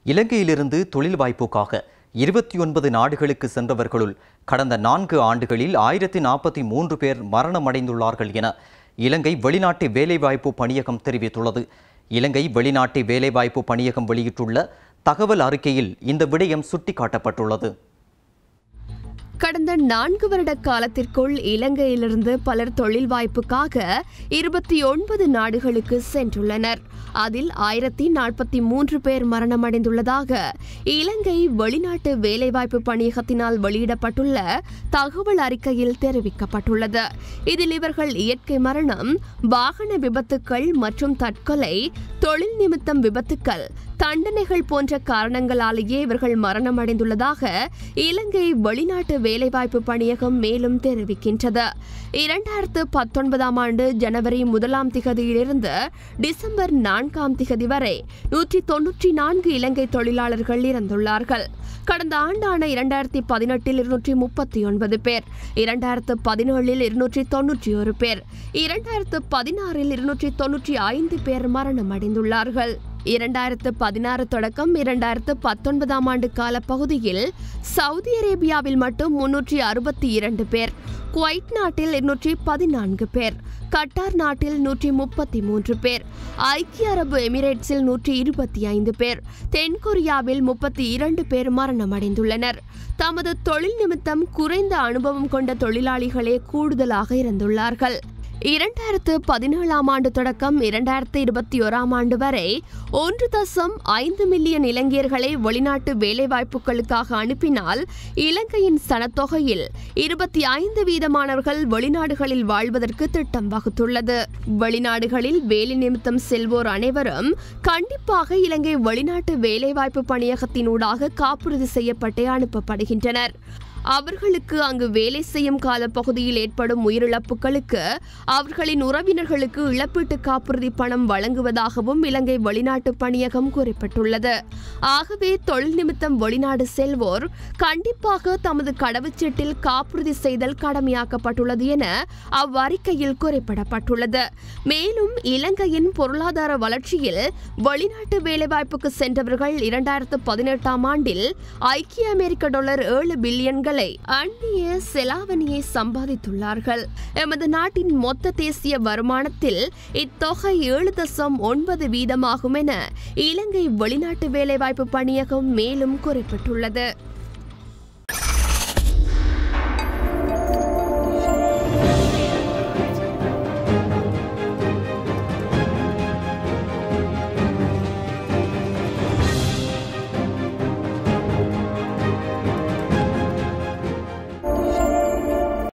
இலங்கையிலிருந்து தொழில் வாய்ப்புக்காக 29 நாடுகளுக்கு சென்றவர்களுள் கடந்த 4 ஆண்டுகளில் 1043 பேர் மரணமடைந்துள்ளார்கள் என இலங்கை வெளிநாட்டு வேலைவாய்ப்பு பணியகம் தெரிவித்துள்ளது. இலங்கை வெளிநாட்டு வேலைவாய்ப்பு பணியகம் வெளியிட்டுள்ள தகவல் அறிக்கையில் இந்த விடயம் சுட்டிக்காட்டப்பட்டுள்ளது. கடந்த 4 வருட காலத்திற்குள் இலங்கையிலிருந்து பலர் தொழில் வாய்ப்புக்காக 29 நாடுகளுக்கு சென்றுள்ளனர். அதில் 1043 பேர் மரணமடைந்துள்ளதாக இலங்கை வெளிநாட்டு வேலைவாய்ப்பு பணியகத்தினால் வெளியிடப்பட்டுள்ள தகவல் அறிக்கையில் தெரிவிக்கப்பட்டுள்ளது. இதில் இவர்கள் இயற்கை மரணம், வாகன விபத்துக்கள் மற்றும் தற்கொலை, தொழில் நிமித்தம் விபத்துக்கள், தண்டனைகள் போன்ற காரணங்களாலேயே இவர்கள் மரணமடைந்துள்ளதாக இலங்கை வெளிநாட்டு வேலைவாய்ப்பு பணியகம் மேலும் தெரிவிக்கின்றது. 2019 ஆண்டு ஜனவரி 1 திகதியிலிருந்து டிசம்பர் 4 வரை 194 இலங்கை தொழிலாளர்கள் இறந்துள்ளார்கள். கடந்த ஆண்டான 2018 239 பேர், 2017 291 பேர், 2016 295 பேர் மரணமடைந்துள்ளார்கள். 2016 தொடக்கம் 2019 ஆண்டு கால பகுதியில் சவுதி அரேபியாவில் மட்டும் 362 பேர், குவைத் நாட்டில் 214 பேர், கட்டார் நாட்டில் 133 பேர், ஐக்கிய அரபு எமிரேட்ஸில் 125 பேர், தென்கொரியாவில் 32 பேர் மரணமடைந்துள்ளனர். தமது தொழில் நிமித்தம் குறைந்த அனுபவம் கொண்ட தொழிலாளிகளே கூடுதலாக இறந்துள்ளார்கள். 2017 ஆண்டு தொடக்கம் 2021 ஆண்டு வரை 1.5 மில்லியன் இலங்கையர்களை வெளிநாட்டு வேலைவாய்ப்புகளுக்காக அனுப்பினால் இலங்கையின் சனத்தொகையில் 25% வெளிநாடுகளில் வாழ்வதற்கு திட்டம் வகுத்துள்ளது. வெளிநாடுகளில் வேலை நிமித்தம் செல்வோர் அனைவரும் கண்டிப்பாக இலங்கை வெளிநாட்டு வேலைவாய்ப்பு பணியகத்தினூடாக காப்புறுதி செய்யப்பட்டே அனுப்பப்படுகின்றனர். அவர்களுக்கு அங்கு வேலை செய்யும் கால பகுதியில் ஏற்படும் உயிரிழப்புகளுக்கு அவர்களின் உறவினர்களுக்கு இழப்பீட்டு காப்புறுதி பணம் வழங்குவதாகவும் இலங்கை வெளிநாட்டு பணியகம் குறிப்பிட்டுள்ளது. ஆகவே தொழில் நிமித்தம் வெளிநாடு செல்வோர் கண்டிப்பாக தமது கடவுச்சீட்டில் காப்புறுதி செய்தல் கடமையாக்கப்பட்டுள்ளது என அவ்வறிக்கையில் குறிப்பிடப்பட்டுள்ளது. மேலும் இலங்கையின் பொருளாதார வளர்ச்சியில் வெளிநாட்டு வேலைவாய்ப்புக்கு சென்றவர்கள் 2018 ஆண்டில் ஐக்கிய அமெரிக்க டாலர் 7 பில்லியன்கள் அந்நிய செலாவணியை சம்பாதித்துள்ளார்கள். எமது நாட்டின் மொத்த தேசிய வருமானத்தில் இத்தொகை 7.9% என இலங்கை வெளிநாட்டு வேலைவாய்ப்பு பணியகம் மேலும் குறிப்பிட்டுள்ளது.